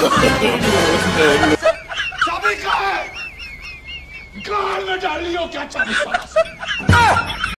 चाबी कहाँ है? गाल में डाल लियो क्या चाबी?